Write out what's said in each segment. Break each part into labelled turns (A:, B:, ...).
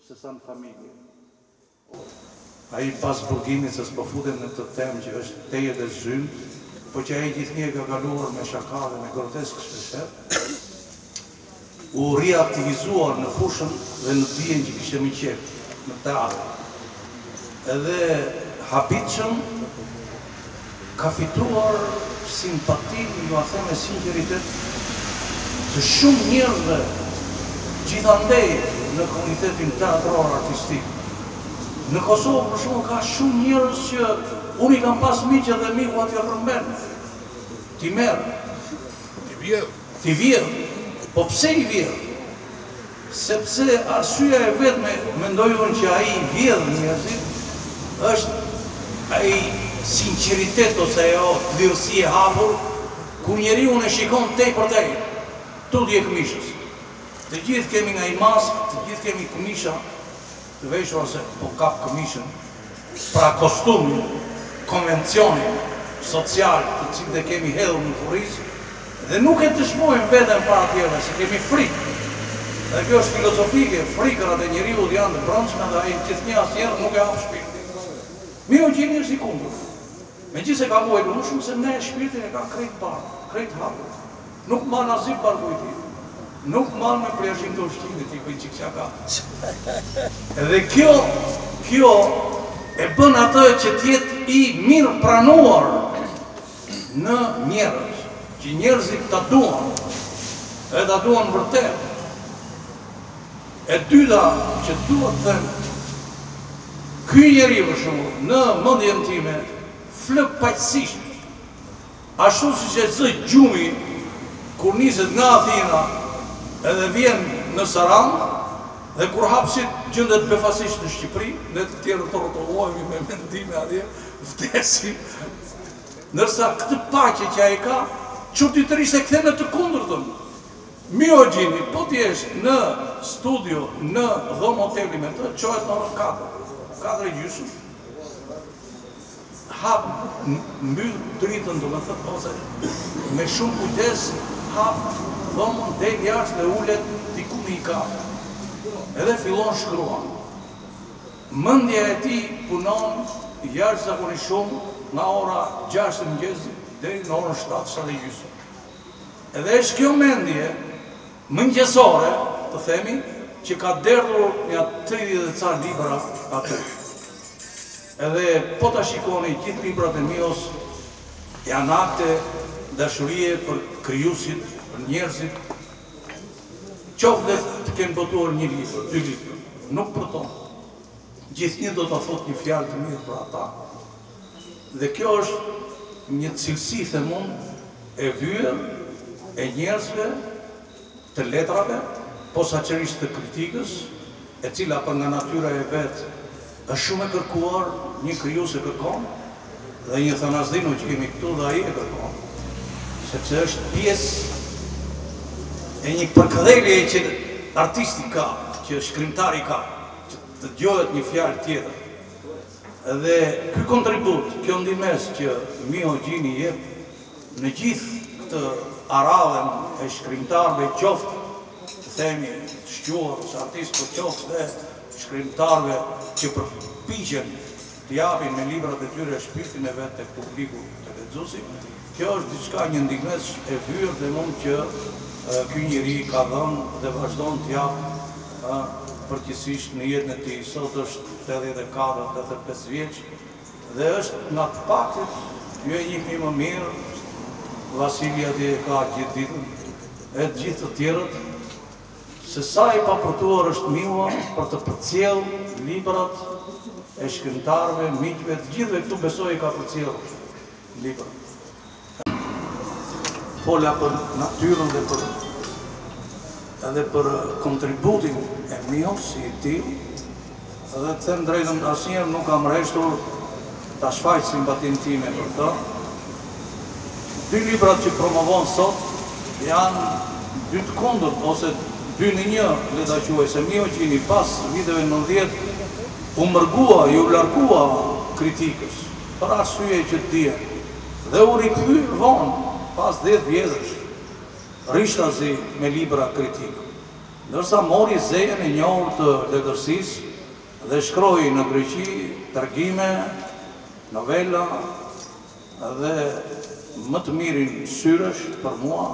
A: se sa në familje. A I pas burgimit se s'pëfudem në të temë që është teje dhe zymë, po që a I gjithë një ka kaluar me shaka dhe me grotesk shpesher, u reaktivizuar në fushën dhe në dijen që kishte më qef, në teatr. Edhe habitshëm ka fituar simpati, ju a them me sinqeritet, të shumë njerëzve, gjithandej në komunitetin teatrar artistik. Në Kosovë, për shumë, ka shumë njerëz që unë I kam pas miqë dhe miku aty rrëmben. Ti merë. Ti vjerë. Po pse I vjerë? Sepse arsyeja e vetme, mendoj unë që ai vjedh njerëzit, është ai sinqeritet ose ajo lirësi e hapur, ku njeriu e shikon tej për tej. Tutje këmishës. Të gjithë kemi nga I maskë, të gjithë kemi këmisha, të veshur ose po kap këmishën, pra kostumin, konvencionin social të cilët e kemi hedhur në kurrizë, dhe nuk e dëshmojmë veten para tjerëve, se kemi frikë. Dhe kjo është filozofike, frikërat e njeriut janë të brendshme dhe ai gjithnjë asnjëherë nuk e hap shpirtin. Miu gjeni është I kundërt. Megjithëse ka muaj më shumë se ne shpirtin e ka krejt parë, krejt hapur. Nuk man asnjë barbujti. Nuk man me plazhin të ushqimit I bëj çikça ka. Edhe kjo e bën atë që të jetë I mirë pranuar në njerëz, që njerëzit ta duan, e ta duan vërtet. E dyta që duhet të them, ky njeri për shembull, në mendjen time, flëk paqësisht. Ashtu siç e zë gjumi kur niset nga Athina edhe vjen në Sarand, dhe kur hapsit gjendet befasisht në Shqipëri, ne të tjerë të rrotullohemi me mendime atje, vdesim. Ndërsa këtë paqe që ai ka, çuditërisht e kthen në të kundërtën. Miogjini, po ti jesh në studio, në dhomë hoteli me të, çohet në orën 4:30, hap mbyll dritën, do të thotë, ose me shumë kujdes hap dhomën del jashtë dhe ulet diku në I kafe. Edhe fillon shkruan. Mendja e tij punon jashtëzakonisht shumë nga ora 6 të mëngjesit deri në orën 7:30. Edhe është kjo mendje mëngjesore, të themi, që ka derdhur nga 30 dhe ca libra aty. Edhe po ta shikoni gjithë librat e Mios janë akte dashurie për krijuesit, për njerëzit, qoftë të kenë botuar një libër, 2 libra, nuk për to. Gjithnjë do të thot një fjalë të mirë për ata. Dhe kjo është një cilësi, them unë, e vyer e njerëzve, të letrave, posaçërisht të kritikës, e cila për nga natyra e vet është shumë e kërkuar, një krijues e kërkon, dhe një Thanazdino që kemi këtu dhe ai e kërkon. Sepse është pjesë e një përkëdhelje që artisti ka, që shkrimtari ka, që të dëgjohet një fjalë tjetër. Dhe ky kontribut, kjo ndihmes që Miogjini jep në gjithë këtë aradhen e shkrimtarëve, qoftë të themi të shquar ose artist, por qoftë dhe shkrimtarëve që përpiqen të japin me librat e tyre shpirtin e vet tek publiku të lexuesit. Kjo është diçka, një ndihmes e vyer dhe mund që ky njeri ka dhënë dhe vazhdon të japë përgjithsisht në jetën e tij. Sot është 84-85 vjeç dhe është nga të paktët, ju e njihni më mirë, Vasili atje ka gjithë ditën, e të gjithë të tjerët, se sa I papërtuar është Miua për të përcjell librat e shkrimtarëve, miqve, të gjithëve këtu besoj I ka përcjell librat. Fola për natyrën dhe për kontributin e Mios si I tillë, dhe të them drejtën, asnjëherë nuk kam rreshtur ta shfaq simpatin time për të. 2 librat që promovon sot janë 2 të kundërt, ose 2 në 1, le ta quaj, se Miogjini pas viteve 90 u mërgua, ju largua kritikës, për arsye që të dihen, dhe u rikthye vonë, pas 10 vjetësh, rishtazi me libra kritikë. Ndërsa mori zejen e njohur të letërsisë dhe shkroi në Greqi tërgime, novela dhe më të mirin syresh për mua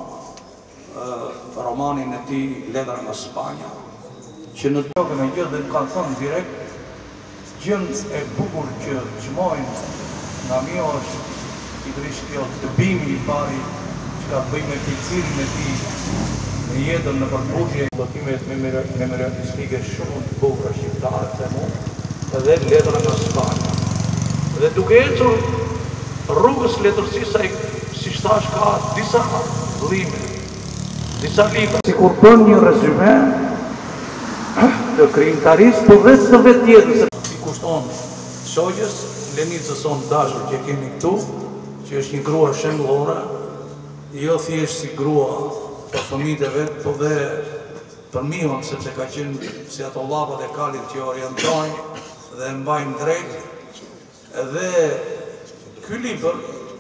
A: romanin e tij Letra nga Spanja, që në tokën e gjë dhe ka thënë direkt gjën e bukur që çmojnë nga mio është pikërisht kjo dëbimi i pari që ka të bëjë me cilësinë e tij në jetën në përputhje botimet memorialistike shumë të bukura shqiptare të mu, edhe Letra nga Spanja. Dhe duke ecur rrugës letërsisë, si thash, ka disa vëllime, disa libra. Sikur bën një rezume të krijimtarisë, por vetë të vetjetës. I kushton shoqës Lenicës son dashur që kemi këtu, që është një grua shembullore, jo thjesht si grua për fëmijët e vet, po dhe për miun, sepse ka qenë si ato llapat e kalit që orientojnë dhe mbajnë drejt. Dhe ky libër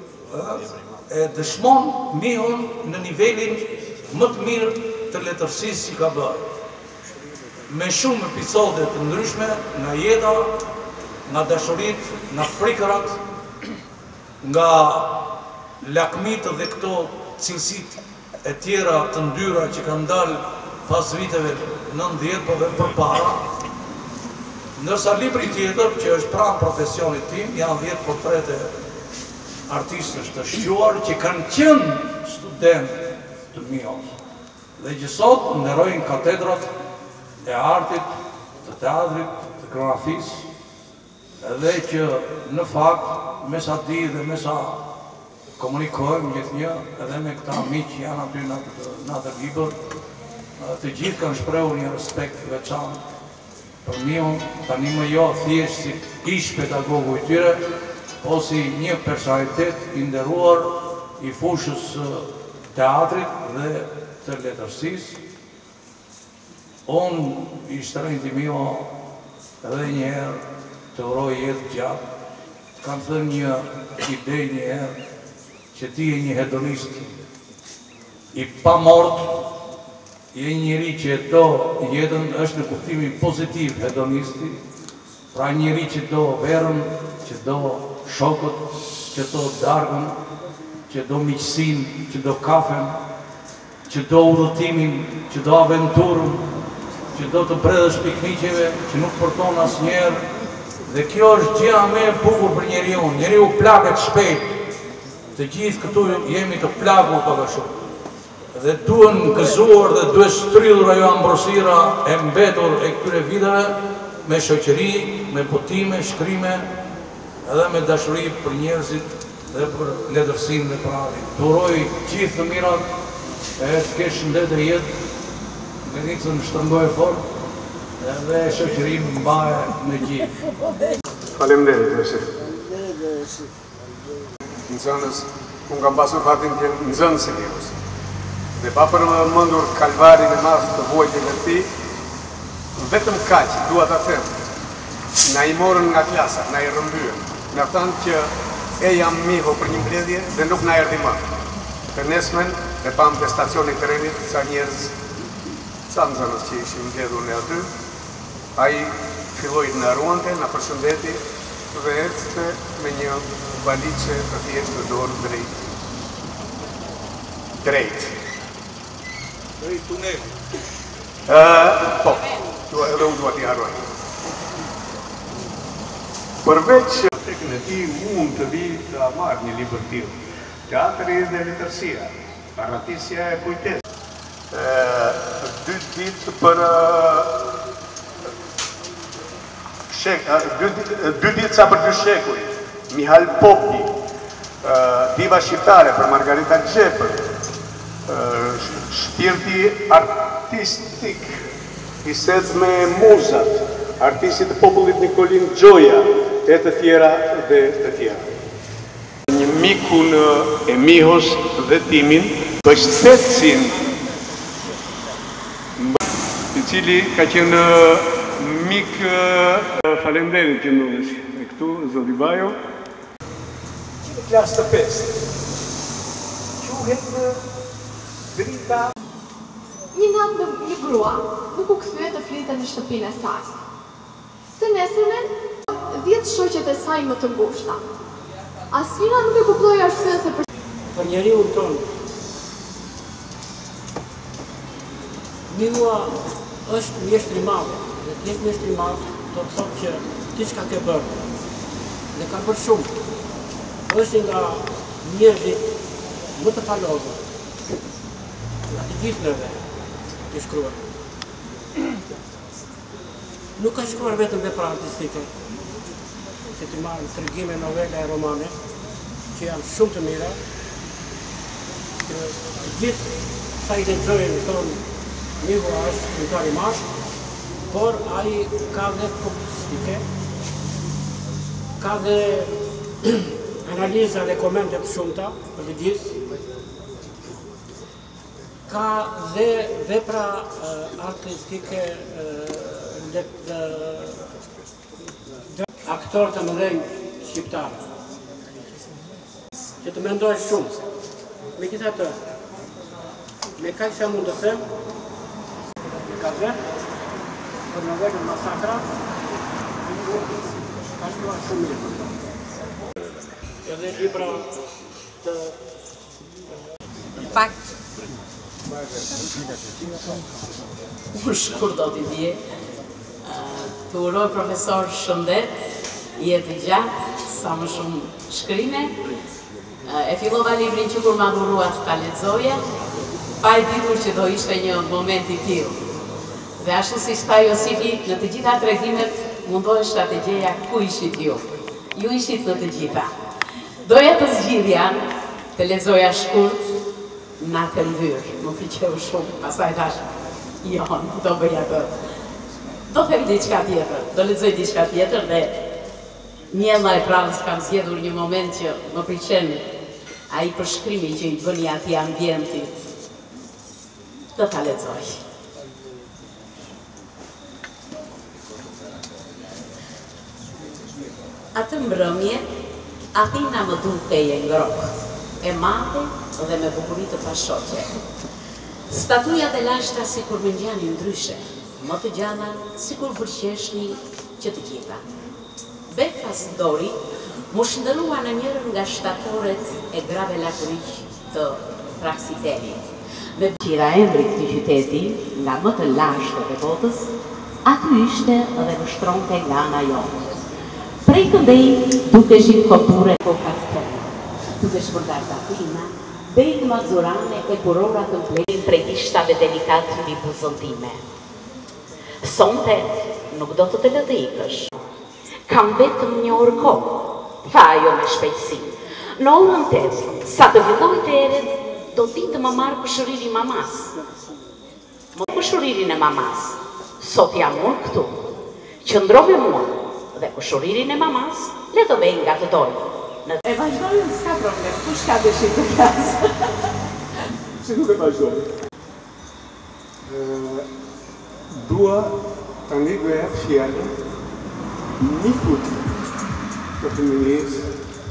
A: e dëshmon miun në nivelin më të mirë të letërsisë që ka bërë. Me shumë episode të ndryshme nga jeta, nga dashuritë, nga frikërat, nga lakmitë dhe këto cilësitë e tjera të ndyra që kanë dalë pas viteve 90 po dhe përpara. Ndërsa libri tjetër, që është pranë profesionit tim, janë 10 portrete artistësh të shquar që kanë qenë studentë të mios dhe që sot nderojnë katedrat e artit, të teatrit, të koreografisë, edhe që në fakt me sa di dhe me sa komunikojmë gjithnjë, edhe me këta miq që janë aty në atë libër, të gjithë kanë shprehur një respekt veçantë për miun, tani më jo thjesht si ish pedagogu i tyre, po si një personalitet i nderuar i fushës teatrit dhe të letërsisë. Unë i shtrenjti mio edhe njëherë të uroj jetë gjatë, kanë thënë një ide njëherë që ti je një hedonist i pamort, je njëri që do jetën është në kuptimin pozitiv hedonisti, pra njëri që do verën, që do shokët, që do darkën, që do miqësinë, që do kafen, që do udhëtimin, që do aventurën, që do të bredhësh pikniqeve, që nuk përton asnjëherë. Dhe kjo është gjëja më e bukur për njeriu. Njeriu plaket shpejt. Të gjithë këtu jemi të plagur pak a shumë. Dhe duhen gëzuar dhe duhet shtrydhur ajo ambrosira e mbetur e këtyre viteve me shoqëri, me botime, shkrime, edhe me dashuri për njerëzit dhe për letërsinë dhe për artin. Të uroj gjithë të mirat, e të kesh shëndet e jetë, Lenicën shtrëngoj fort, dhe shoqërim mbaje në gjithë.
B: Faleminderit, Meshe. Nxënës, unë kam pasur fatin të jenë nxënës e Mios. Dhe pa përmendur kalvarin e madh të vojtjeve të tij, vetëm kaq dua ta them. Na i morën nga klasa, na i rrëmbyen. Na thanë që e jam miho për një mbledhje dhe nuk na erdhi më. Të nesmen e pam te stacioni i trenit sa njerëz, sa nxënës që ishin mbledhur në aty. Ai filloi të na ruante, na përshëndeti dhe ecte me një valiçe të thjeshtë në dorë drejt. Drejt tunel. Po, edhe unë dua t'i harroj. Përveç tekën e tij mund të vi të marrë një libër tillë. Teatri dhe letërsia, arratisja e kujtesës. 2 ditë për 2 ditë sa për 2 shekuj, Mihal Popi, Diva shqiptare për Margarita Xhepër, Shpirti artistik i sec me muzat, artistit të popullit Nikolin Gjoja, e të tjera dhe të tjera. Një mikun e Mihos dhe Timin, Bështetsin, i cili ka qenë mik falenderit që ndohesh. E këtu, Zoti Bajo. Që në klasë të 5, quhet drita
C: një natë një grua nuk u kthye të flinte në shtëpinë e saj. Të nesërmen, 10 shoqet e saj më të ngushta. Asnjëra nuk e kuptoi arsyeën se
D: për njeriu tonë. Njëua është mjeshtri i madh, dhe të jesh mjeshtri i madh do të thotë që diçka ke bërë. Dhe ka bërë shumë. Është nga njerëzit më të palodhur. Nga të gjithë neve të shkruar. Nuk ka shkruar vetëm vepra artistike, se të marrë tregime, novela e romane, që janë shumë të mira, që të gjithë sa i lexojnë thonë Njëua është këngëtar i mashtë, por ai ka dhe publicistike, ka dhe analiza dhe komente të shumta për të gjithë, ka dhe vepra artistike aktorë të mëdhenj shqiptarë, që të mendoj shumë. Megjithatë, me kaq sa mund të them, ka vetë për novelën Masakra, ka shkruar shumë mirë. Edhe libra të...
E: Fakt, unë shkur do t'i dje, të uroj profesor shëndet, jetë gjatë, sa më shumë shkrime, e fillova librin që kur ma dhuruat ta lexoja, pa e ditur që do ishte një moment i tillë. Dhe ashtu si shta Josifi, në të gjitha tregimet mundoheshta të gjeja ku ishit ju. Ju ishit në të gjitha. Doja të zgjidhja, të lexoja shkurt, natë mbyrë, më pëlqeu shumë, pastaj thash, jo, nuk do bëj atë. Do them diçka tjetër, do lexoj diçka tjetër dhe mjella e prallës kam zgjedhur një moment që më pëlqen ai përshkrimi që i bëni atij ambientit. Do ta lexoj. Atë mbrëmje, Athina më dukej e ngrohtë, e madhe dhe me bukuri të pashoqe. Statujat e lashta sikur më ngjanin ndryshe, më të gjalla sikur burqeshni që të gjitha. Befas Dori mu shndërrua në njërën nga shtatoret e grave lakuriq të Praksitelit. Me qira emrit të qyteti, nga më të lashtët e botës, aty ishte dhe vështronte nga ana jonë. Prej këndej duke zhinë kopure po kaftene, duke shpërdarë Athina, bejt mazurane e kurora të mplerin prej kishtave delikat një buzën time. Sonte nuk do të të lëdhe ikësh. Kam vetëm një orë kohë, tha ajo me shpejtësi. Në orën 8, sa të villoj të eret, do ti të më marrë pëshuririn mamas. Më pëshuririn e mamas, sot jam unë këtu, qëndrove mua, dhe pëshuririn e mamas, le të vej nga të dorë. E vazhdojnë, s'ka problem, kush ka dëshirë të klasë?
B: Si nuk e vazhdojnë? Dua të një gëjat fjallën, një kutë për të njësë.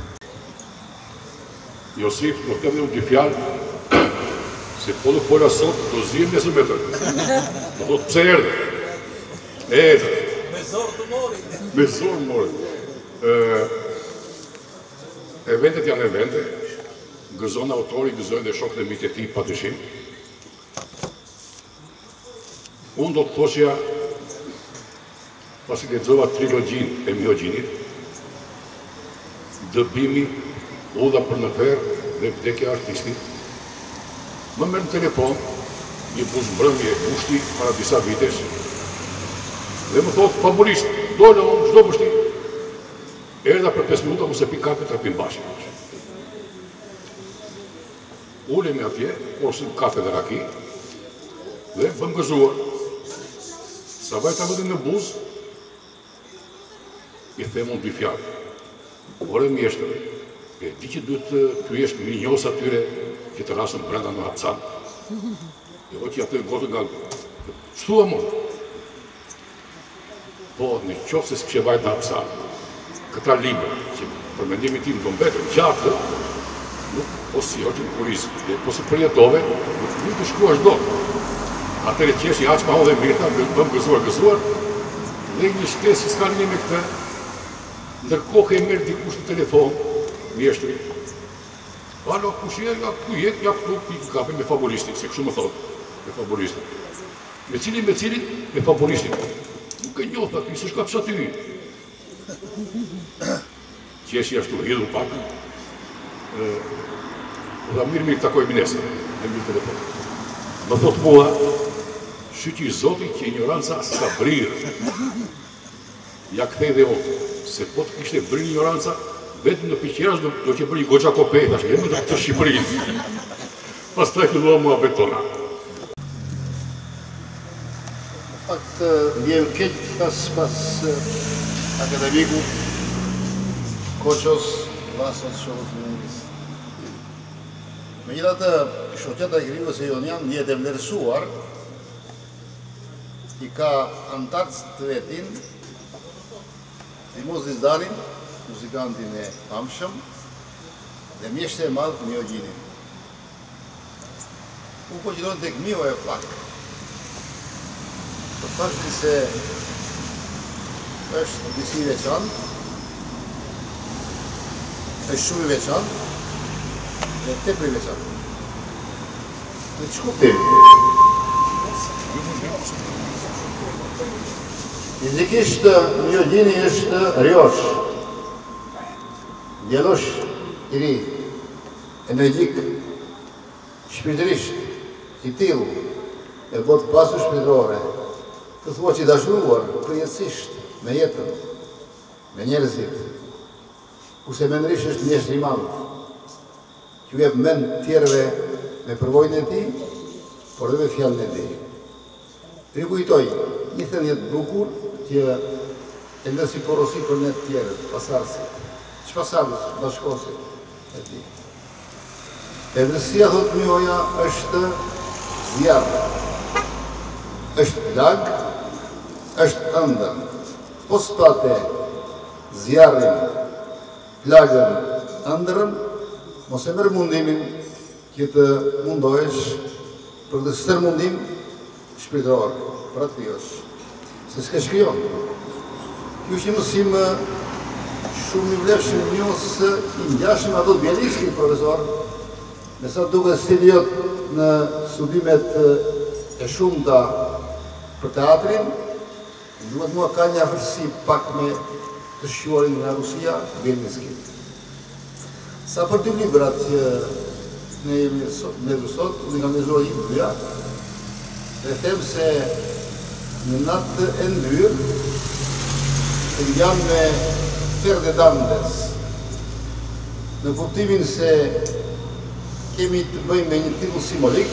F: Josif, nuk kam një një fjallë, se po nuk pola sot, do zhjim njësë me tërë. Do të pse erdhe. Erdhe. Me zorë të mori. Me zorë mori. Eventet janë evente, gëzon autori, gëzojnë dhe shokët e mitë e ti pa dëshim. Unë do të thoshja, pasi lexova trilogjin e Miogjinit, dëbimi, udha për në ferë dhe vdekja artistit, më merë në telefon, një buzmbrëmje ushti para disa vitesh, dhe më thotë, faburisht, dole unë, çdo bështi, erdha për 5 minuta, mu se pi kafe të rapim bashkë. Ulemi atje, orësim kafe dhe raki, dhe bëm gëzuar. Sa vajta vëdin në buzë, i them unë dy fjallë. Ore mjeshtër, e di që duhet të jesh një njës atyre që të rasën brenda në hapsan. Jo që atë gotë nga... Shtua më. Po, në qofë se s'kështë vajtë në hapsan, këta libra, që për mendimin tim do mbetën gjatë, nuk, po si jo që në kurizë, po se përjetove, nuk të shkruash do. Atëre qeshi aq pa dhe mirta, bëm gëzuar, dhe një shtes që s'ka linje me këtë, ndërkohë e merr dikush në telefon, mjeshtri. Alo, kush je, ja ku je, ja këtu, i kapim me favoristin, se kështu më thotë, me favoristin. Me cilin, me favoristin. Nuk e njoh, aty, se shka pësa ty. Qeshi ashtu hidhur pak, dhe mirë takojmë nesër, në mirë telefon. Më thotë mua, shqyqi Zoti që ignoranca s'ka brirë. Ja kthej dhe otë, se po të kishte brirë ignoranca, vetëm në piqerash do që bërë i goqa kopej, tash e më të Shqipërinë. Pas taj fillua mua betona.
G: Në fakt, vjen keq pas akademiku, Koqos, Vasat Shohët Mëngis. Megjithatë, shoqata e Grivës e Jonian jetë e vlerësuar, i ka antarës të vetin, Dimos Dizdarin, muzikantin e famshëm, dhe mjeshte e madhë Mio Gjinin. Unë po gjithon të Mio e pak. Për faktin se është disi veçantë, është shumë i veçantë, dhe tepër i veçantë. Në që kuptim? Fizikisht, Mio Gjini është rjosh, djelosh i ri, energjik, shpirtërisht, i tilu, e botë pasur shpirtërore, të thua që i dashruar, përjetësisht, me jetën, me njerëzit, kurse mendërisht është mjeshtri i madh, që u jep mend tjerëve me përvojën e tij, por edhe me fjalën e tij. Rikujtoj një thënie të bukur që e lë si porosi për ne të tjerët, pasardhësit. Ç'pasardhës, bashkosit e tij. Edresia, thotë Mioja, është zjarr, është lag, është ëndër. Po s'pate zjarrin, lagën, ëndrën, mos e merr mundimin që të mundohesh për të stërmundim shpirtëror, për atë josh. Se s'ke shkrijon. Kjo është një mësim shumë i vlefshëm njës i ngjashëm ato të Bjeliski, profesor, me sa duket stiliot në studimet e shumta për teatrin, duhet mua ka një afërsi pak me të shquarin nga Rusia, Bjeliski. Sa për dy librat që ne jemi sot, unë kam lezuar një dyja, dhe them se në natë e ndyrë, të janë me Ferdinandes, në kuptimin se kemi të bëjmë me një titull simbolik,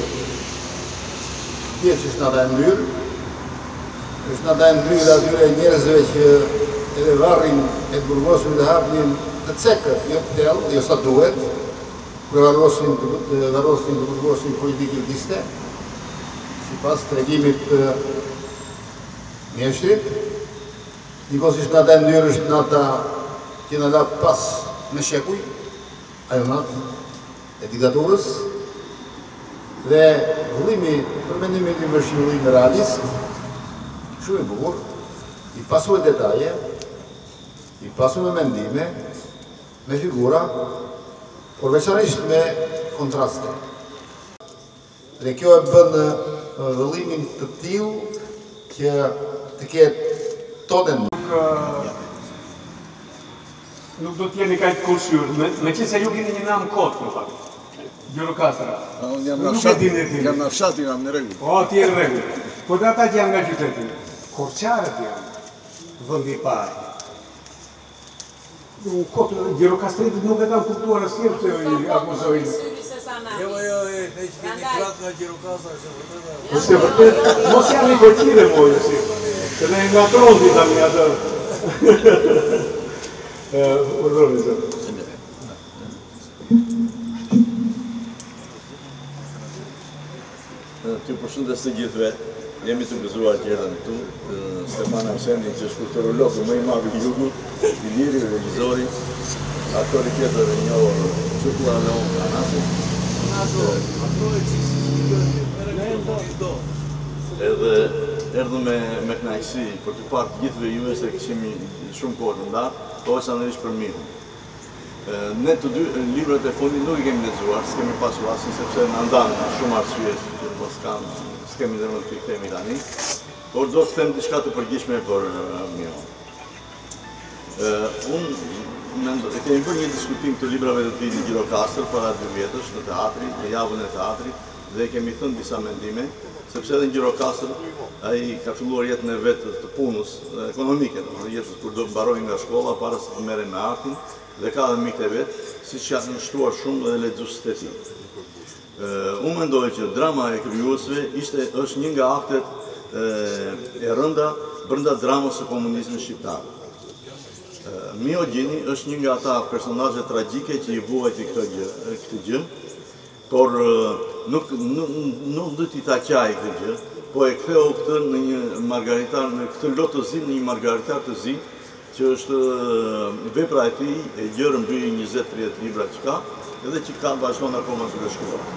G: që është nata e ndyrë, është nata e ndyrë atyre njerëzve që edhe varrin e të burgosin dhe hapnin të cekët, jo të tellë, jo sa duhet, për varrosin të burgosin politikististe, si pas të regimit mjeshtrit. Nikosisht nata e ndyrë është nata që në la pas në shekuj, ajo natë e diktaturës, dhe vëllimi, përmendimi të vërshim vëllimi realist, shumë i bukur, i pasur e detaje, i pasur me mendime, me figura, por veçanisht me kontraste. Dhe kjo e bën vëllimin të tillë që të ketë tonen.
B: Nuk do t'jeni kajtë kurshur, me që se ju keni një namë kotë, në fakt. Gjirokastra.
H: Unë jam në fshati, jam në regull.
B: O, ti e në regull. Po dhe ata që janë nga qytetin, Korçarët janë, vëndi i parë. Gjirokastrit nuk e kanë kuptuar asnjë se i akuzojnë.
H: Jo, ne që kemi kratë nga Gjirokastra,
B: Se vërtet, mos janë i koqire mojë, si. Se ne nga tronti tani atë. Urdhëroni zot.
H: Ty përshëndes të gjithëve, jemi të gëzuar që erdhën këtu, Stefan Arseni që është kulturolog më i madh i jugut, i liri, regjizori, aktori tjetër e njohur Çuklla Leon Kanasi. edhe erdhëm me kënaqësi për të parë të gjithëve juve se kishim shumë kohë të ndarë, po veçanërisht për Mihun. Ne të dy librat e fundit nuk i kemi lexuar, s'kemi pasur asin sepse na ndanë shumë arsye që mos s'kemi dhe më të kthehemi tani, por do të them diçka të përgjithshme për Mihun. Unë kemi bërë një diskutim të librave të tij në Gjirokastër para 2 vjetësh në teatrin, në javën e teatrit, dhe kemi thënë disa mendime, sepse edhe në Gjirokastër ai ka filluar jetën e vetë të punës ekonomike, jetën kur do të mbarojë nga shkolla para se të merrej me artin, dhe ka dhe mikët e vetë, si që janë nështruar shumë dhe lexuesit e tij. Unë mendoj që drama e krijuesve është një nga aktet e rënda brenda dramës së komunizmit shqiptar. Miho Gjini është një nga ata personazhe tragjike që i vuajti këtë gjë, por nuk do t'i ta qaj këtë gjë, po e ktheu këtë në një margaritar, në këtë lot të zi, në një margaritar të zi, që është vepra e tij e gjerë mbi 20-30 libra që ka, edhe që ka vazhdon akoma të shkruar.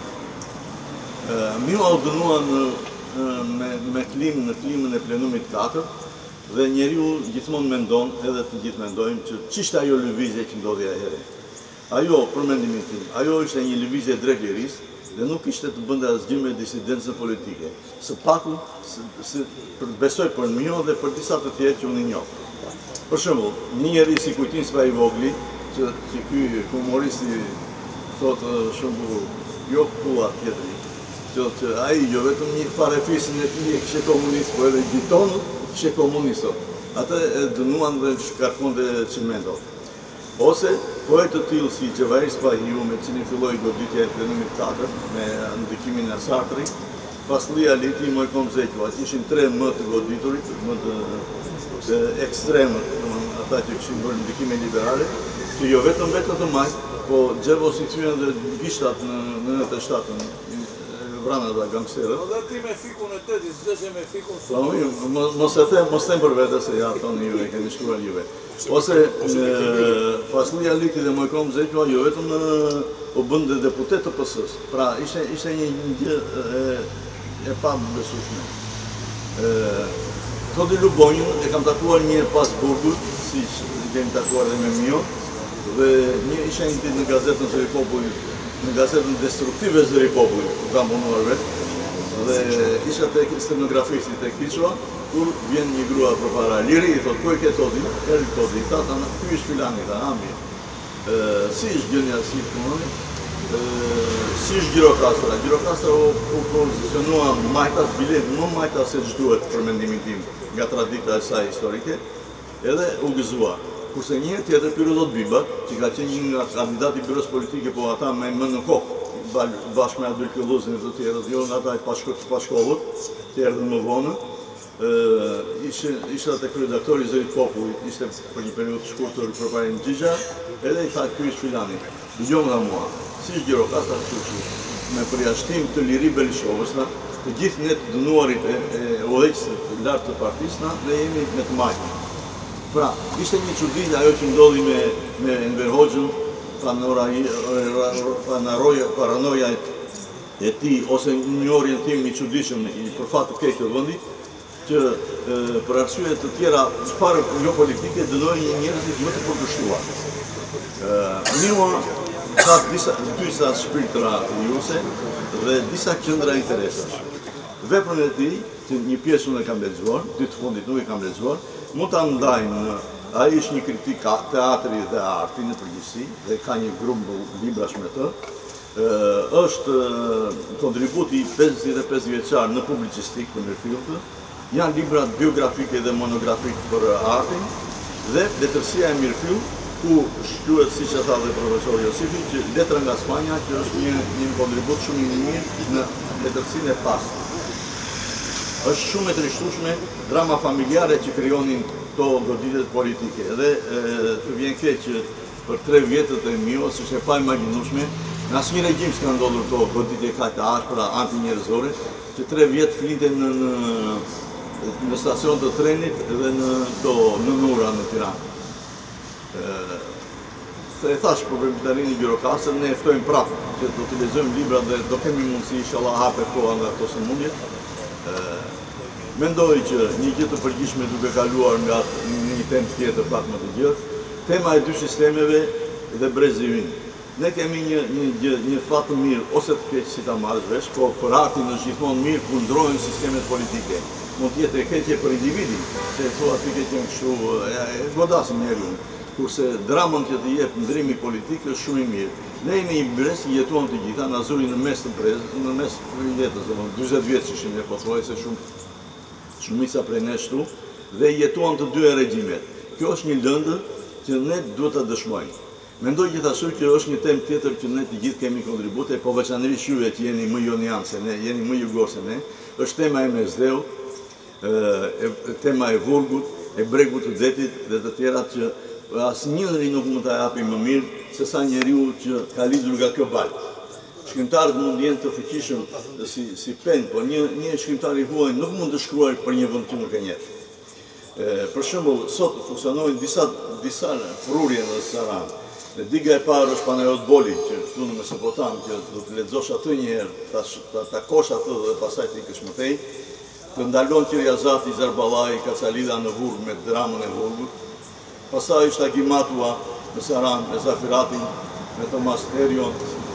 H: Miho u dënua me klimën e plenumit 4, dhe njeriu gjithmonë mendon, edhe të gjithë mendojmë, që ç'ishte ajo lëvizje që ndodhi atëherë. Ajo, për mendimin tim, ajo ishte një lëvizje drejt lirisë, dhe nuk ishte të bënte asgjë me disidencën politike. Së paku, besoj për Miho dhe për disa të tjerë që unë i njoh. Për shembull, një njeri si Kujtin Spajvogli, që ky humoristi thotë shumë bukur, jo kulla tjetri, që ai jo vetëm një farefisin e tij kishte komunist, po edhe gjitonët kishte komunistët. Ata e dënuan dhe shkarkon dhe çimento. Ose poetë të tillë si Xhevair Spahiu, me cilin filloi goditja e plenumit 4 me ndikimin e Sartrit, Paslia Liti, Mojkom Zequa, ishin 3 më të goditurit, më të ekstremët, ata që kishin bërë ndikime liberale, që jo vetëm të majtë, po Gjevo si thyen dhe gishtat në 97-ën, vrana dhe gangsterët.
I: Dhe ti me fikun e tëti, s'deshe me fikun së...
H: Mos them për vete se ja, tonë juve, keni shkruar juve. Ose Paslia Liti dhe Mojkom Zequa, jo vetëm u bënë deputet të PS-s. Pra, ishte një gjë e pa besueshme. Todi Lubonjën e kam takuar një pas Burgut, si që kemi takuar dhe me Miho, dhe isha një ditë në gazetën Zëri Popullit, në gazetën destruktive Zëri Popullit, ku kam punuar vetë, dhe isha të stenografisti të Kiçua, kur vjen një grua përpara Liri, i thotë, ku e ke Todi? Eri Todi, tata, ky është filani, ta ambi. Si është gjënja si punoni? Si është Gjirokastra? Gjirokastra u pozicionua majtas bilet, më majtas se ç'duhet për mendimin tim, nga tradita e saj historike, edhe u gëzua. Kurse një tjetër Pyrodot Biba, që ka qenë një nga kandidati byros politike, po ata me më në kohë, bashkë me Adyl Kylluzin e të tjerët, jo nga ata e pashkollët, të erdhën më vonë, ishte atë kryeredaktori i Zërit Popullit, ishte për një periudhë të shkurtër përpara në Xhixha, edhe i tha ky është filani. Dëgjoj nga mua, si është Gjirokastra kështu, me përjashtim të Liri Belishovës, të gjithë ne të dënuarit e udhëheqësit lart të partisë, ne jemi me të majtë. Pra, ishte një çudi ajo që ndodhi me Enver Hoxhën, paranoja e tij ose një orientim i çuditshëm për fat të keq të vendit, që për arsye të tjera çfarë jo politike dënoi njerëzit më të përkushtuar. Miho ka disa shpirtra juse dhe disa qendra interesash. Veprën e tij, që një pjesë unë e kam lexuar, dy të fundit nuk e kam lexuar, mund ta ndajmë. Ai është një kritik teatri dhe arti në përgjithësi, dhe ka një grup librash me të. Është kontributi 55 vjeçar në publicistik për Mirfield. Janë libra biografike dhe monografike për artin, dhe letërsia e Mirfield, ku shkruhet, siç e tha dhe profesor Josifi, që letra nga Spanja, që është një kontribut shumë i mirë në letërsinë e pastër. Është shumë e trishtueshme drama familjare që krijonin këto goditjet politike. Dhe të vjen keq që për 3 vjetët e Miho, si është e pa imagjinueshme, në asnjë regjim s'ka ndodhur këto goditje kaq të ashpra, antinjerëzore, që 3 vjet fliten në stacion të trenit dhe në Nura në Tiranë. Se e thash për veprimtarinë e Gjirokasтрës, ne ftojmë prapë që do të lexojmë libra dhe do kemi mundësi inshallah hape koha nga këto sëmundje. Mendoj që një gjë të përgjithshme duke kaluar nga një temë tjetër pak më të gjatë, tema e dy sistemeve dhe brezi ynë. Ne kemi një fat të mirë, ose të keq si ta marrësh vesh, po për aktin është gjithmonë mirë kur ndrohen sistemet politike. Mund të jetë e keqje për individin, se thua ti ke qenë kështu, godasim njeriu. Kurse dramën që të jep ndrimi politik është shumë i mirë. Ne jemi një brez që jetuan të gjitha, na zuri në mes të brezit, në mes të jetës, 40 vjeç ishim ne pothuajse shumica prej ne shtu, dhe jetuan të dy regjimet. Kjo është një lëndë që ne duhet ta dëshmojmë. Mendoj gjithashtu që është një temë tjetër që ne të gjithë kemi kontribute, po veçanërisht juve që jeni më jonianë se ne, jeni më jugor se ne, është tema e MSD-u, tema e Vurgut, e Bregut të Detit dhe të tjerat që asnjëri nuk mund ta japi më mirë se sa njeriu që ka lidhur nga kjo balë. Shkrimtarët mund jenë të fuqishëm si pen, po një shkrimtar i huaj nuk mund të shkruaj për një vend që nuk e njeh. Për shembull, sot funksionojnë disa frurje në Saran. Dhe diga e parë është Panajot Boli, që këtu në Mesopotam, që do të lexosh aty një herë, ta takosh atë dhe pastaj të ikësh mëtej, të ndalon Kiryazati, Zarballai, Kacalida në Vurg me dramën e Vurgut. Pastaj është Agimatua në Saran, me Zafiratin, me Tomas Terion,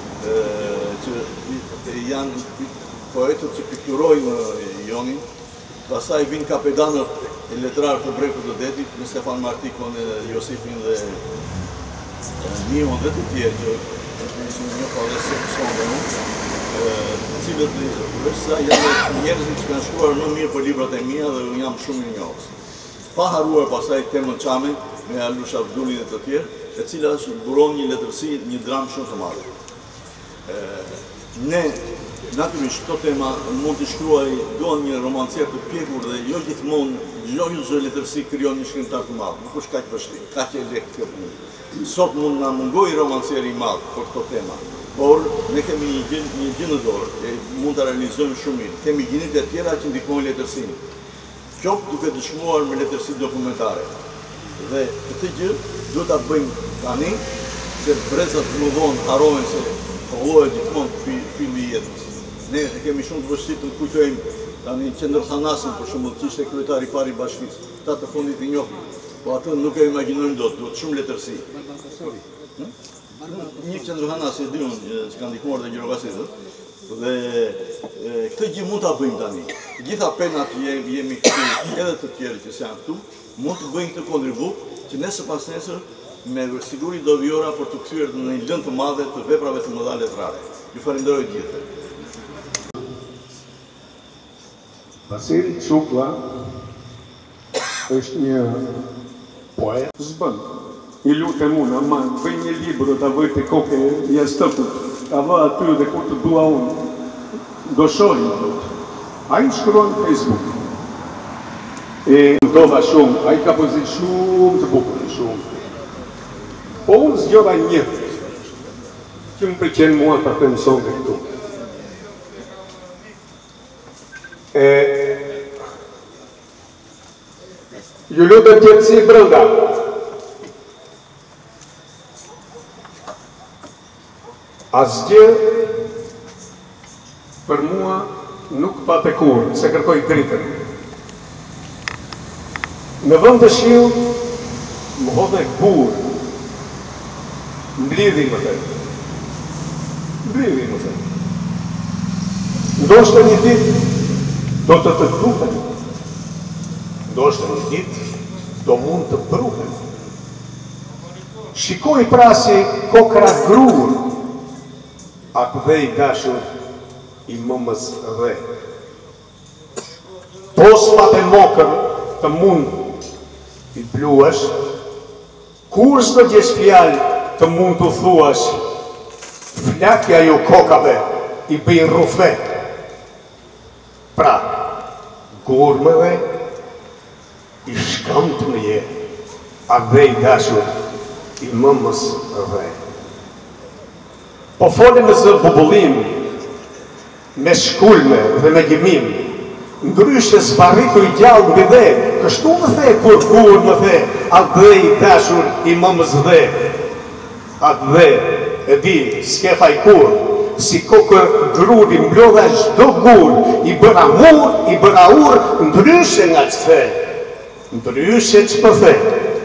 H: që janë poetët që pikturojnë Jonin. Pastaj vinë kapedanët e letrarë të Bregut të Detit, me Stefan Martikon, Josifin dhe Mion dhe të tjerë që është një dhe se pësonde në, cilët sa janë njerëzit që kanë shkruar më mirë për librat e mia dhe jam shumë i njohës. Pa haruar pasaj temën Çame me Alush Abdulli dhe të tjerë, e cila është buron një letërsi, një dramë shumë të madhe. Ne, natyrisht, këto tema mund të shkruaj, duan një romancier të pjekur dhe jo gjithmonë, çdo letërsi krijon një shkrimtar të madh, nuk është kaq vështirë, kaq e lehtë kjo punë. Sot mund na mungoj romancieri i madh për këto tema, por ne kemi një gjë në dorë, e mund ta realizojmë shumë mirë. Kemi gjinitë e tjera që ndikojnë letërsinë. Qoftë duke dëshmuar me letërsi dokumentare. Dhe këtë gjë duhet ta bëjmë tani, se brezat më vonë harrohen se pollohet gjithmonë filmi i jetës. Ne kemi shumë të vështirë të kujtojmë tani Qendër Thanasin, për shembull, që ishte kryetari i parë i bashkisë, ta të fundit i njohur. Po atë nuk e imagjinojmë dot, duhet shumë letërsi. Një Qendër Thanasi, di unë, që kanë ndihmuar dhe Gjirokastitët, dhe këtë gjë mund ta bëjmë tani. Gjitha penat që jemi këtu, edhe të tjerë që janë këtu, mund të bëjnë këtë kontribut që nesër pas nesër me siguri do vijora për të kthyer në një lëndë të madhe të veprave të mëdha letrare. Ju falenderoj gjithë.
B: Vasil Çuklla është një poet. Zbën. Një lutem unë, ama bëj një libër ta vëj te kokë ja stëput. Ta vë aty dhe kur të dua unë. Do shohim. Ai shkruan në Facebook. E ndova shumë, ai ka pozitë shumë të bukur, shumë. Po unë zgjodha një që më pëlqen mua ta them sonte këtu. Ju lutem qetësi brenda. Asgjë për mua nuk pa të kur, se kërkoj dritën. Në vend të shiu, më hodhe burë. Mblidhi më të. Mblidhi më të. Ndoshta një ditë do të të duhet. Ndoshta një ditë do mund të bruhet. Shikoj pra si kokra grur, atë dhe i dashur i mëmës dhe. Pospat e mokër të mund i bluash, kur s'do gjesh fjalë të mund të thuash, flakja ju kokave i bëjnë rufet. Pra, gurmëve i shkëmt në je, a dhe i dashur i mëmës dhe. Po folim në zë bubullim, me shkullme dhe me gjimim, ndryshe zbarritu i gjallë në bide, kështu më the kur më the, a dhe i dashur i mëmës dhe. A dhe, e di, s'ke faj kur, si kokë grudi mblodha çdo gur, I bëra mur, I bëra ur, ndryshe nga ç'the. Ndryshe ç'po the.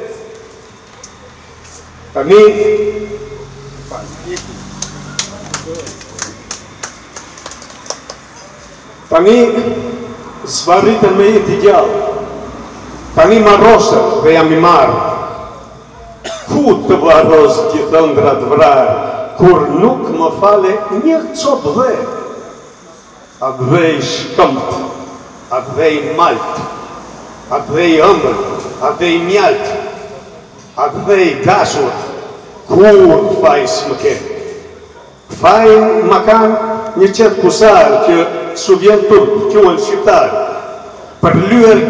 B: Tani zvarritën me jetë I gjallë. Tani marrosëm dhe jam I marrë. Ku të varros gjithë ëndrat vrarë, kur nuk më fale një cop dhe. A dhe I shkëmt, a dhe I malt, a dhe I ëmbël, a dhe I mjalt, a dhe I dashur, kur fajs më ke. Fajn më kanë një qetë kusar që su vjen turp, quhen shqiptar, për lyer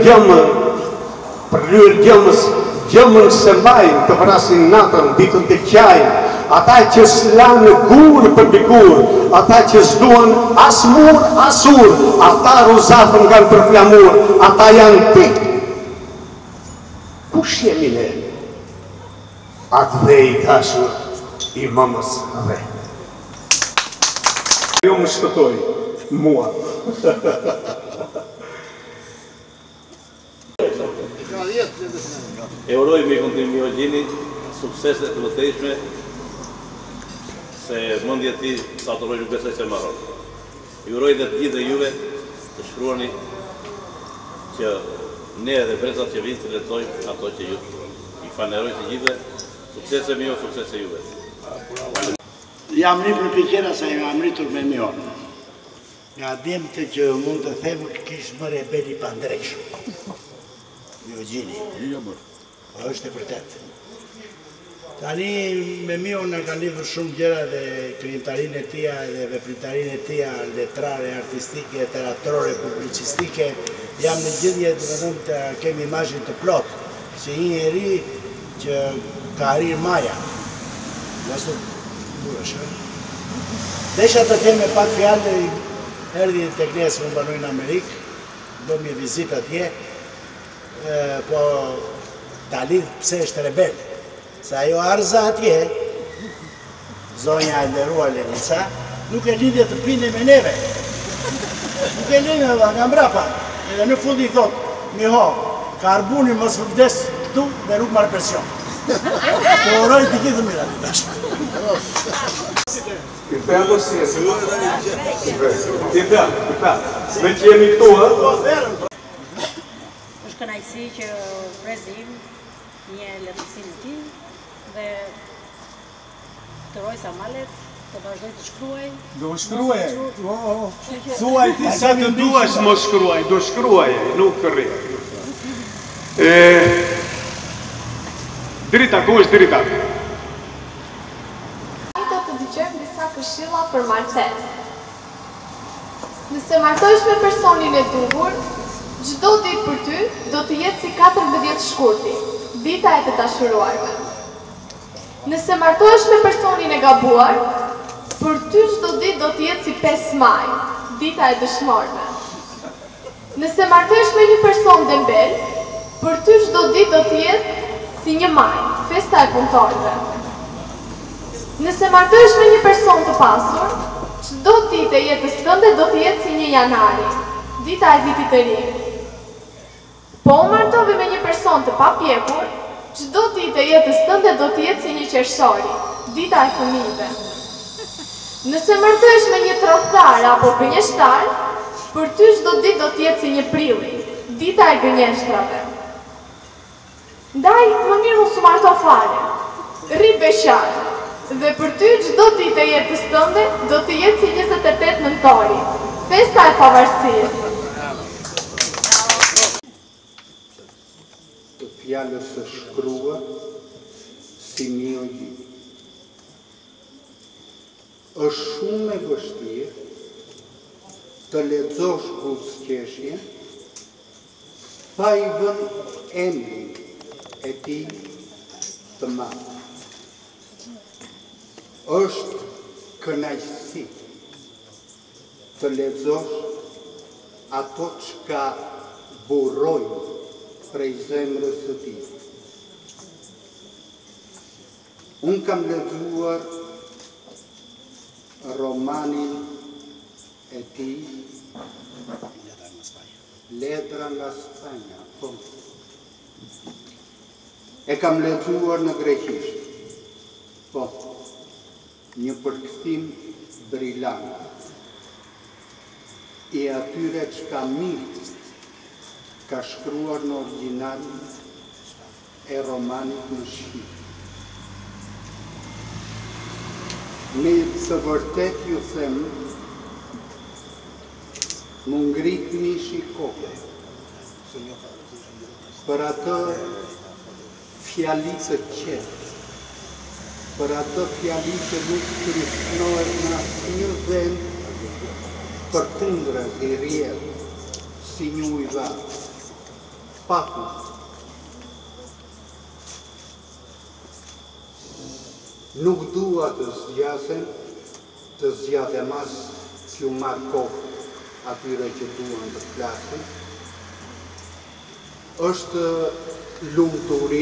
B: gjëmës, gjëmën se mbajnë të vrasin natën, ditën të qajnë, ata që s'lanë gur për bikur, ata që s'duan as mur, as ur, ata rozafën nga për flamur, ata janë ti. Kush jemi ne? Atë dhe I dashur I mëmës dhe. Jo më shkëtoj, mua.
J: E uroj me kontinuim Gjini, suksese të vërtetshme, se mendja e tij sa të rrojë nuk besoj se marron. I uroj dhe të gjithë juve të shkruani që ne dhe brezat që vinë të letojmë ato që ju. I falenderoj të gjithëve, suksese mio, suksese juve.
K: Jam një përpiqera se jam rritur me mion. Nga djemtë që mund të them kishë më rebeli pa ndrejshëm. Jo Gjini. është e vërtet. Tani me mion në ka lidhur shumë gjëra dhe krijimtarinë e tia dhe veprimtarinë e tia letrare, artistike, teatrore, publicistike. Jam në gjendje të kemi imazhin të plot, si një njeri që ka arrir maja. Ashtu duhesh. Desha të them me pak fjalë, erdhi tek ne së banoj në Amerikë, do mi vizitë atje, po ta lidh pse është rebel. Se ajo arza atje, zonja e nderuar Lenica, nuk e lidhje të pinde me neve. Nuk e lidhje nga mbrapa. Edhe në fund I thot, miho, karbuni mos vdes këtu dhe nuk marrë presion. Të uroj të gjithë mirat.
B: Këta si e se këta, me që jemi këtu,
L: është kënaqësi që prezim një letërsinë e tij dhe të roj sa malet, të vazhdoj të shkruaj.
B: Do shkruaj. Thuaj ti sa të duash mos shkruaj, do shkruaj, nuk rri. Drita, ku është drita?
C: Do të dëgjojmë disa këshilla për martesë. Nëse martohesh me personin e duhur, çdo ditë për ty do të jetë si 14 shkurti, dita e të dashuruarve. Nëse martohesh me personin e gabuar, për ty çdo ditë do të jetë si 5 maj, dita e dëshmorëve. Nëse martohesh me një person dembel, për ty çdo ditë do të jetë si 1 maj, festa e punëtorëve. Nëse martohesh me një person të pasur, çdo ditë e jetës tënde do të jetë si 1 janari, dita e vitit të ri. Po martove me një person të papjekur, çdo ditë e jetës tënde do të jetë si 1 qershori, dita e fëmijëve. Nëse martohesh me një trodhtar apo gënjeshtar, për ty çdo ditë do të jetë si 1 prilli, dita e gënjeshtrave. Ndaj, më mirë mos u marto fare, rri beqar, dhe për ty çdo ditë e jetës tënde do të jetë si 28 nëntori, festa e pavarësisë.
M: Fjallës së shkrua si mio gji. Është shumë e vështirë të lexosh buzëqeshje pa I vënë emrin e tij të madh. Është kënaqësi të lexosh ato çka burrojnë prej zemrës së tij. Unë kam lexuar romanin e tij, Letra nga Spanja, po. E kam lexuar në greqisht, po, një përkthim brillant i atyre çka mirë ka shkruar në origjinal e romanit në shqip. Me të vërtet ju them, më ngrit mishi kokë për atë fjali të qetë, për atë fjali që nuk krishnohet në asnjë vend për tundrën e rrjedhë, si një ujvar, paku. Nuk dua të zgjatem as t'ju marr kohë atyre që duan të flasin. Është lumturi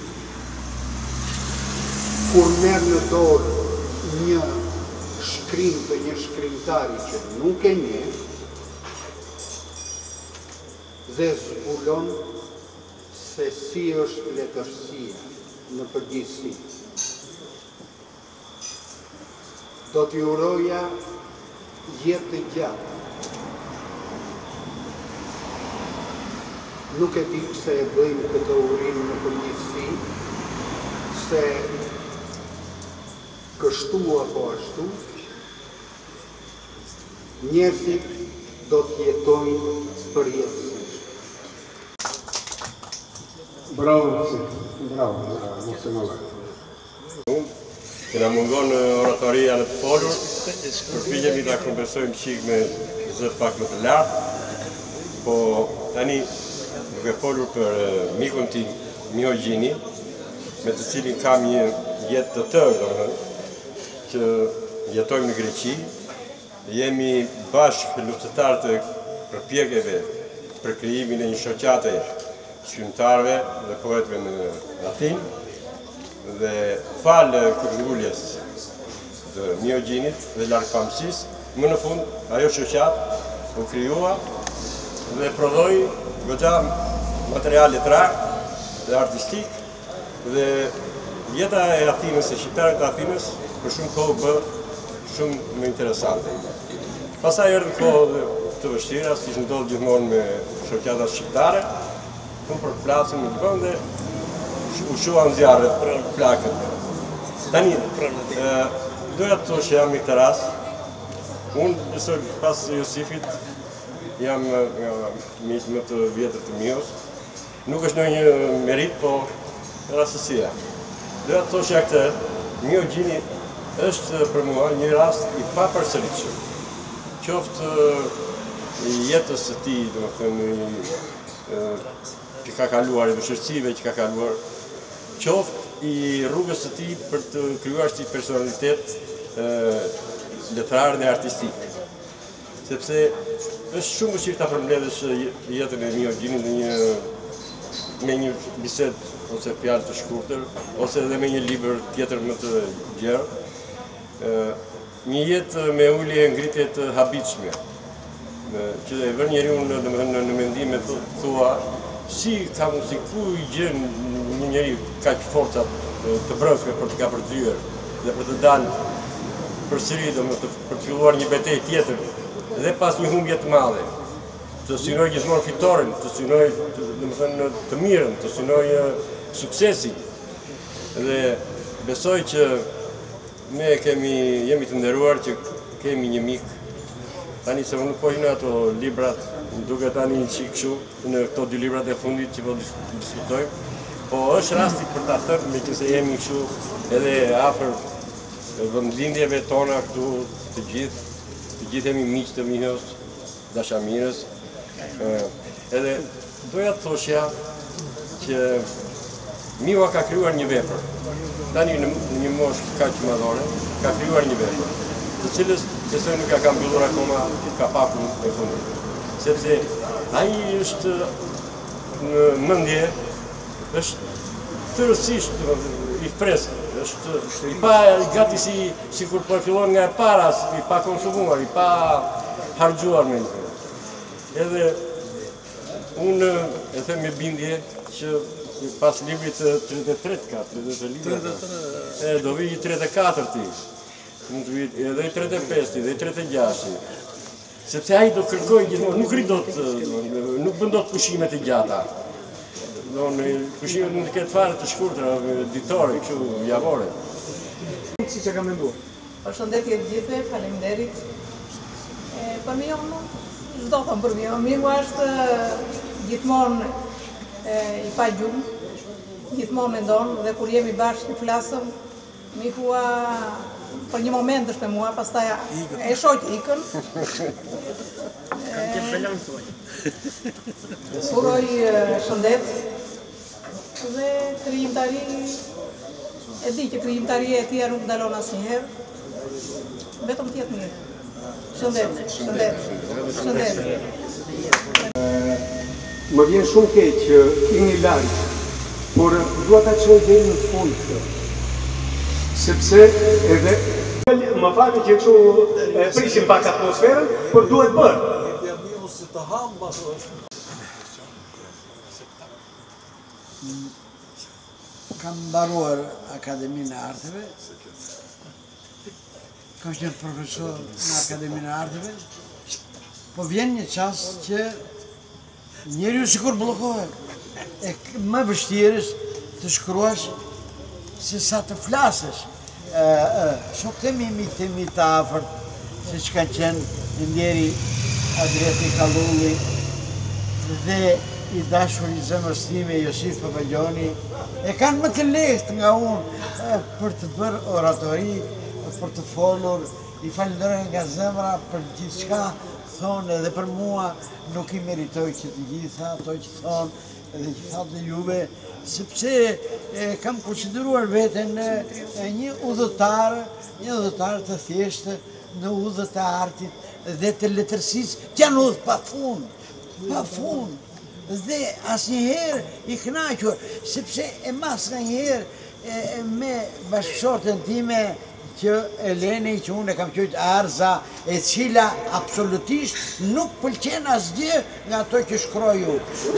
M: kur merr në dorë një shkrim të një shkrimtari që nuk e njeh dhe zbulon se si është letërsia në përgjithësi. Do t'ju uroja jetë të gjatë. Nuk e di pse e bëjmë këtë urim në përgjithësi, se kështu apo ashtu, njerëzit do t'jetojnë përjetësisht.
B: Bravo, mos e mëllë.
N: Kena mungon në oratoria në të folur, përpiqemi ta kompensojmë qik me zë pak më të lartë, po tani duke folur për mikun tim, Miho Gjini, me të cilin kam një jetë të tërë, domethënë, që jetojmë në Greqi, jemi bashkë luftëtar të përpjekjeve për krijimin e një shoqate shkrimtarëve dhe poetëve në Athinë, dhe falë kënguljes të Miho Gjinit dhe largpamësisë, më në fund ajo shoqat u krijua dhe prodhoi goxha material letrar dhe artistik, dhe jeta e Athinës, e shqiptarëve të Athinës, për shumë kohë bë shumë më interesante. Pastaj erdhën kohë të vështira, siç ndodh gjithmonë me shoqata shqiptare, unë përplasëm në vend dhe u shuan zjarret për plakët. Tani, doja të thosh që jam në këtë rast, unë besoj pas Josifit, jam miq më të vjetër të Mihos, nuk është ndonjë merit, po rastësia. Doja të thoshja këtë, Miho Gjini është për mua një rast i papërsëritshëm. Qoftë i jetës së tij, domethënë që ka kaluar, i vështirësive që ka kaluar, qoftë i rrugës së tij për të krijuar si personalitet letrar dhe artistik. Sepse është shumë vështirë ta përmbledhësh jetën e Miho Gjinit me një bisedë ose fjalë të shkurtër, ose edhe me një libër tjetër më të gjerë. Një jetë me ulje ngritje të habitshme, që e vën njeriu në mendime thua, si ka mundësi, ku i gjen një njeri kaq forcat të brendshme për të kapërcyer dhe për të dalë përsëri, domethënë për të filluar një betejë tjetër dhe pas një humbje të madhe, të synoj gjithmonë fitoren, të synoj domethënë të mirën, të synoj suksesin. Dhe besoj që ne jemi të nderuar që kemi një mik. Tani se unë nuk po hi në ato librat, duke tani që këshu në këto dy librat e fundit që po diskutojmë, po është rasti për ta thënë, me që se jemi këshu edhe afër vendlindjeve tona këtu të gjithë jemi miqë të Mihos, dashamirës, edhe doja të thoshja që Miho ka krijuar një vepër, tani në një moshë kaq madhore, ka krijuar një vepër, të cilës besoj nuk ja ka mbyllur akoma kapakun e fundit. Sepse ai është në mendje, është tërësisht i freskët, është i pa gati si kur po fillon nga e para, i pa konsumuar, i pa harxuar me një. Edhe unë e them me bindje që pas librit 33 ka, 33 libra, do vi 34-ti, edhe i 35-ti, edhe i 36-ti. Sepse ai do kërkoj gjithmonë, nuk bën dot pushimet e gjata. Pushimet mund të ketë fare të shkurtra, ditore, kështu javore.
B: Si që ka menduar?
O: Përshëndetje të gjithëve, faleminderit. Për mi unë, s'do thëmë për mi, miku është gjithmonë i pa gjumë, gjithmonë me ndonë, dhe kur jemi bashkë të flasëm, mikua për një moment është me mua, pastaj e shoq ikën. Uroj shëndet dhe krijimtari, e di që krijimtaria e tij nuk ndalon asnjëherë, vetëm të jetë mirë. Shëndet, shëndet, shëndet.
B: Më vjen shumë keq që keni larg, por dua ta çoj deri në fund këtë. Sepse edhe më falni që kështu prisim pak atmosferën, por duhet bërë.
K: Kam mbaruar Akademinë e Arteve, kam qenë profesor në Akademinë e Arteve, po vjen një çast që njeriu sikur bllokohet. E më vështirë të shkruash se sa të flasësh. Shokët e mi të afërt, se që ka qenë ndjeri Adrieti Kallulli dhe i dashur i zemrës time Josif Papagjoni, e kanë më të lehtë nga unë për të bërë oratori, për të folur, i falenderoj nga zemra për gjithë shka thonë edhe për mua, nuk i meritoj që të gjitha ato që thonë edhe që thotë dhe juve, sepse kam konsideruar veten një udhëtar të thjeshtë në udhët e artit dhe të letërsisë, që janë udhë pa fund, dhe asnjëherë i kënaqur, sepse e mas nga njëherë me bashkëshortën time që Eleni, që unë e kam qujtë Arza, e cila absolutisht nuk pëlqen asgjë nga ato që shkroj ju.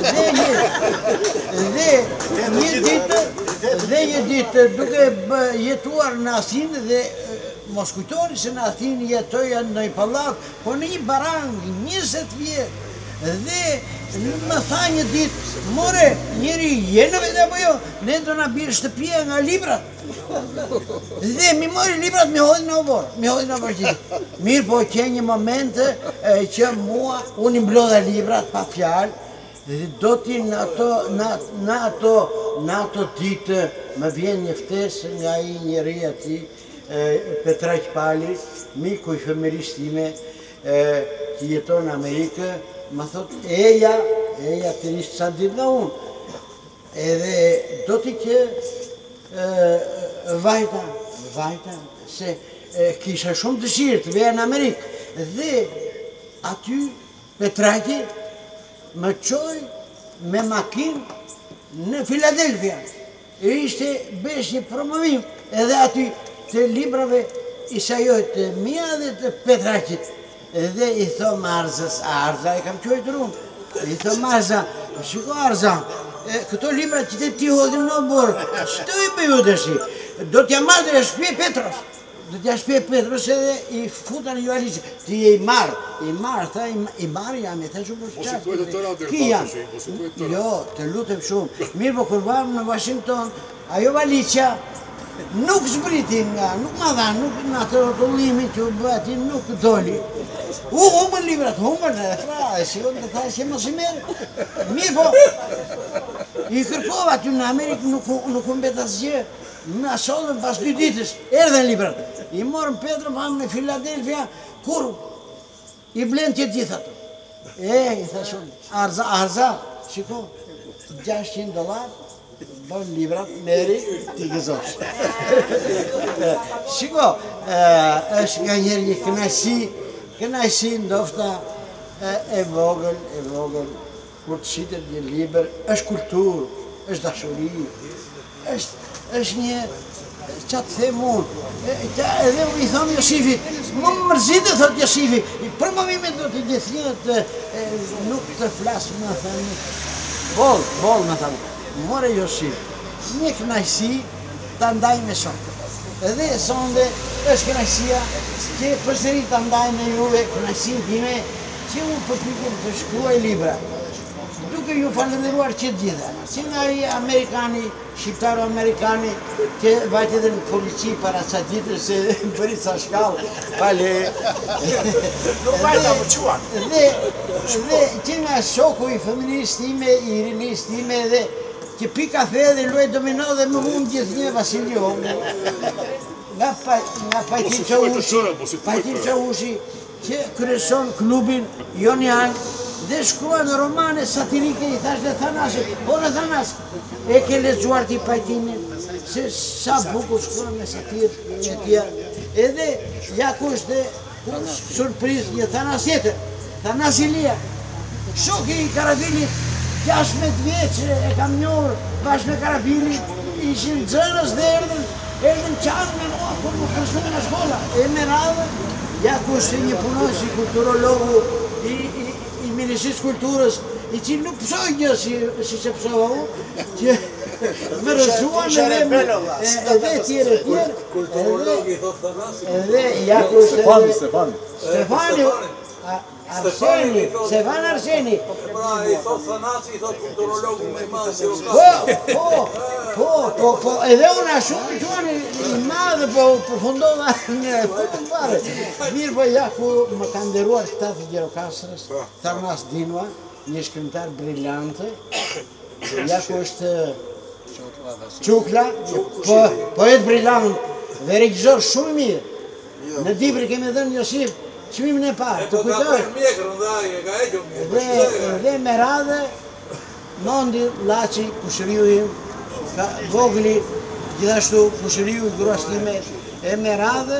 K: Dhe një ditë duke jetuar në Athinë dhe mos kujtoni se në Athinë jetoja në një pallat, po në një barang 20 vjetë. Dhe më tha një ditë, more, njeri jenë vetë apo jo, ne do na bjerë shtëpia nga librat. Dhe mi mori librat, mi hodhi në oborë gjithë. Mirë po që një moment që mua, unë i mblodha librat pa fjalë, dhe do t'i në ato ditë më vjen një ftesë nga i njeri ati, Petraq Pali, miku i fëmërisë time, që jeton në Amerikë, më thot, eja të rishtë sa ditë nga unë. Edhe do t'i që vajta, se kisha shumë dëshirë të veja në Amerikë. Dhe aty Petraqi më qoj me makinë në Filadelfia. Ishte besh një promovim edhe aty të librave Isajot mia dhe të Petraqit. Dhe i thom Arzës, Arza e kam qojtë unë, i thom Arza, shiko Arza, këto libra që të ti hodhin në borë, që të i bëju të shi, do t'ja marrë dhe shpje Petros, edhe i futa në Joalisë, ti e i marrë, tha i marrë jam, e tha shumë për qatë, ki jam, jo, të lutem shumë, mirë po kur varmë në Washington, ajo valicja, nuk zbriti nga, nuk ma dha, nuk në atë rotullimin që u bëti, nuk doli. Humën librat, humën, e si unë të thaj që mos i merë. Mirë po, i kërkova aty në Amerikë, nuk u mbet asgjë. Në asollën pas 2 ditës, erdhen librat. I morën Petro, famë në Filadelfia, kur i blenë që gjithë ato. I thashun, Arza, shiko, $600, bën librat, meri, ti gëzosh. Shiko, është nga njerë një kënaqësi ndofta e vogël, kur të shitet një liber, është kulturë, është dashuri, është një që të them unë, edhe i thonë Josifit, më mërzite, thot Josifi, për movimin do të gjithnjët nuk të flasë, më thënë, bol, më thënë, more Josif, një kënaqësi të ndaj me shokë. Edhe sonde është kënaqësia që përsëri të ndaj me juve kënaqësinë time që unë përpiqem të shkruaj libra. Duke ju falendëruar që gjitha, që nga i Amerikani, shqiptaro-Amerikani, që vajtë edhe në polici para ca ditër se bëri ca shkallë, pale...
P: Nuk vajta më quan.
K: Dhe që nga shoku i fëminisë time, i rinisë time, dhe që pi kafe dhe luaj domino dhe më mund gjithë një Vasilio. Nga Pajtim Qaushi, që kryeson klubin Jonian, dhe shkruan romane satirike, i thash dhe Thanasit, po në Thanas, e ke lexuar ti Pajtimin, se sa bukur shkruan me satirë e tjerë. Edhe, ja ku është surpriz një Thanas jetër, Thanas Ilia, shoki i Karafilit, 16 vjeqë e kam njohur bashkë me Karafilit, ishin xhërës dhe erdhën qanë me mua, kur më kërësme në shkolla, e me radhë, ja ku është një punoj si kulturologu, i Ministrisë Kulturës, i që nuk pësoj një si që pësova u, që më rëzuan edhe tjere,
I: Kulturologi thot Thanasi.
K: Edhe, ja ku është Stefani, Arseni, Stefan Arseni.
I: Pra, i thot Thanasi, i thot kulturologu me madhë që u
K: Po, edhe unë shumë gjuan i madhe, po përfundova një fundë pare. Mirë, po ja ku më ka nderuar shtati Gjirokastërës, Tharnas Dinua, një shkrimtar brillante, ja ku është Çukla, poet brillant dhe regjizor shumë mirë. Në Dibri kemi dhënë Josif çmimin e parë, të kujtoj. Dhe me radhe, Nondi Laçi, kushëriu im, Vogli, gjithashtu kushëriu i gruas time, e me radhe,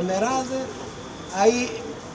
K: ai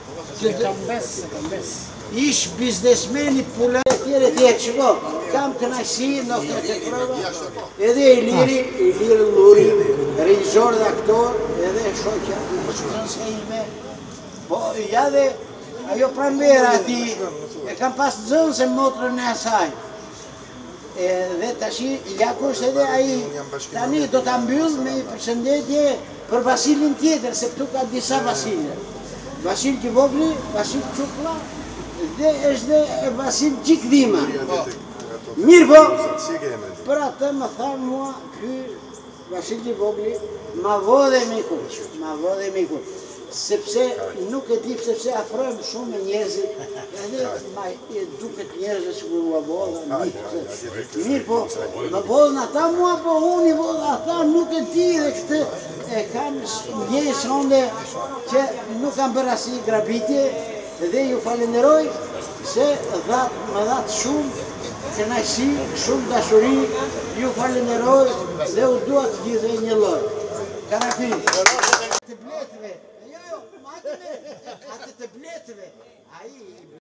K: ish biznesmeni pula tjere, shiko, kam kënaqësi në këtë prova, edhe Iliri Luri, regjizor dhe aktor, edhe shoqja, shkënëse ime, po, ja dhe, ajo pranvera ati, e kam pas zënse motrën e asaj, dhe tashi, ja kusht edhe aji, tani do të mbyll me i përshëndetje për Vasilin tjetër, se këtu ka disa Vasilje. Vasil Kivogli, Vasil Çukla, dhe është dhe Vasil Gjikdima. Mirë po, për atë më thanë mua, ky Vasil Kivogli, ma vodhe miku, sepse nuk e di sepse afrojmë shumë me njerëzit, edhe duket njerëzit që më vodha, mirë po, më vodhën ata mua, po unë i vodhë ata, nuk e di dhe këtë e kanë njëjë sonde që nuk kanë bërë asi grabitje, dhe ju falenderoj se më dhatë shumë kënaqësi, shumë dashuri, ju falenderoj dhe u dua të gjithë një lloj. Karafil. Të bletëve, atë të bletëve,